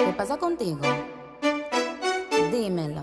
¿Qué pasa contigo? Dímelo.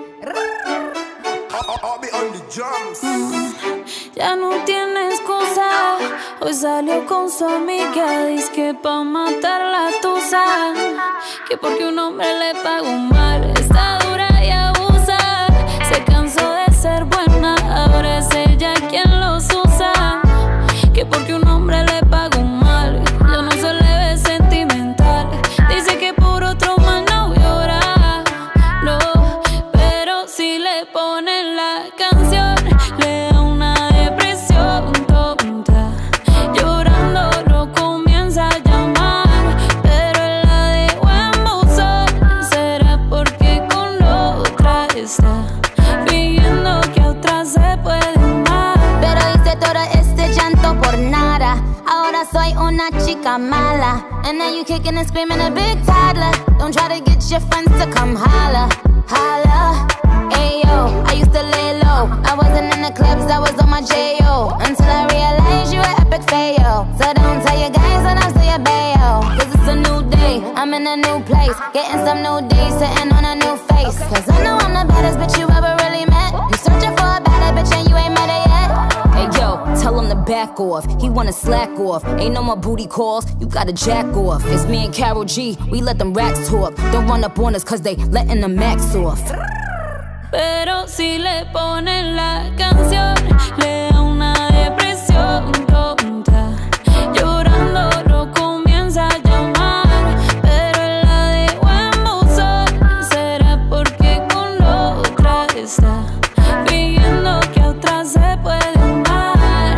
Ya no tiene excusa. Hoy salió con su amiga, dizque pa' matar la tusa. Que porque un hombre le pagó mal, está dura y abusa. Se cansó de ser buena, ahora es ella quien los usa. Que porque un hombre le pagó mal, ya no se le ve sentimental. Dice que por otro mal no llora, no. Pero si le ponen la canción, le da una depresión tonta. Llorando lo comienza a llamar, pero él la dejó en buzón. ¿Será porque con otra está fingiendo que a otra se puede amar? Pero hice todo este llanto por nada. Ahora soy una chica mala. And now you kicking and screaming a big toddler. Don't try to get your friends to come holla, holla. Ayo, I used to lay low. I wasn't in the clubs, I was on my J.O. Until I realized you were epic fail. So don't tell your guys when I say a bail. Cause it's a new day, I'm in a new place. Getting some new days, sitting on a new face. Cause I know I'm the baddest bitch you ever really met. You searching for a better bitch and you ain't met her yet. Hey yo, tell him to back off. He wanna slack off. Ain't no more booty calls, you gotta jack off. It's me and Karol G, we let them racks talk. Don't run up on us cause they letting the max off. Pero si le ponen la canción, le da una depresión tonta. Llorando lo comienza a llamar, pero él la dejó en buzón. ¿Será porque con otra está fingiendo que a otra se puede amar?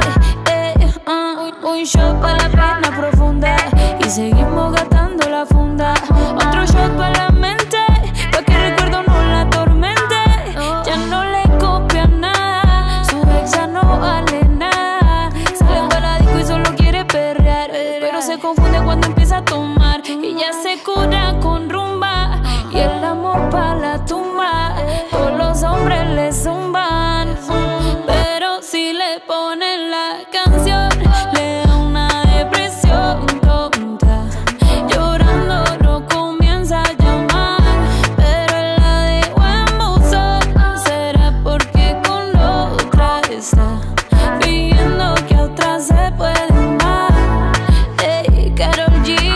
Un shot para la pena profunda y seguimos gastando la funda. Otro shot para la mente, pa' que el recuerdo no la atormente. Ya no le copia nada, su ex ya no vale nada. Sale para disco y solo quiere perrear, pero se confunde cuando empieza a tomar. Y ya se cura con rumba y el amor pa' la tumba. Todos los hombres le zumban, pero si le ponen la canción, le da una depresión tonta. Llorando lo comienza a llamar, pero él la dejó en buzón. ¿Será porque con otra está fingiendo que a otra se puede amar? Hey, Karol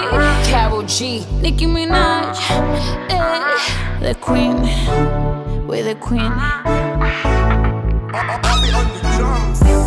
G, Nicki Minaj, the queen, we're the queen. I'll be on the drums.